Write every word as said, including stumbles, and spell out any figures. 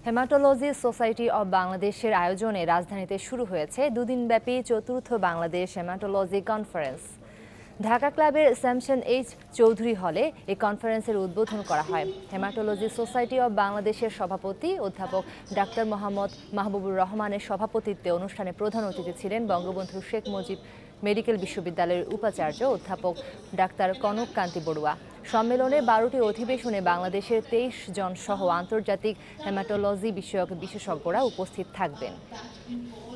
Haematology society of বাংলাদেশের আয়োজনে রাজধানীতে শুরু হয়েছে দুদিনব্যাপী চতুর্থ বাংলাদেশ হেমাটোলজি কনফারেন্স। ঢাকা ক্লাবের স্যামসন এইচ চৌধুরী হলে এই কনফারেন্সের উদ্বোধন করা হয়। হেমাটোলজি সোসাইটি অব বাংলাদেশের সভাপতি অধ্যাপক ডাক্তার মোহাম্মদ মাহবুবুর রহমানের সভাপতিত্বে অনুষ্ঠানে প্রধান অতিথি ছিলেন বঙ্গবন্ধু শেখ মুজিব মেডিকেল বিশ্ববিদ্যালয়ের উপাচার্য অধ্যাপক ডাক্তার কনক কান্তি বড়ুয়া। সম্মেলনে বারোটি অধিবেশনে বাংলাদেশের তেইশ জন সহ আন্তর্জাতিক হেমাটোলজি বিষয়ক বিশেষজ্ঞরা উপস্থিত থাকবেন।